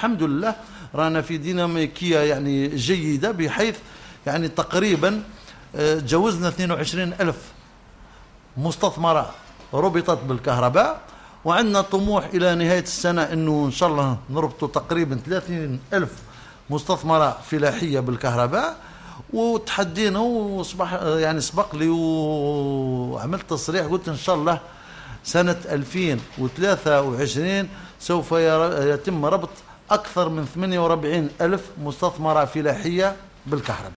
الحمد لله رانا في ديناميكية يعني جيدة، بحيث يعني تقريبا جوزنا 22 ألف مستثمرة ربطت بالكهرباء، وعندنا طموح إلى نهاية السنة أنه إن شاء الله نربطوا تقريبا 30 ألف مستثمرة فلاحية بالكهرباء. وتحدينا وصبح يعني سبق لي وعملت تصريح، قلت إن شاء الله سنة 2023 سوف يتم ربط أكثر من 48 ألف مستثمرة فلاحية بالكهرباء.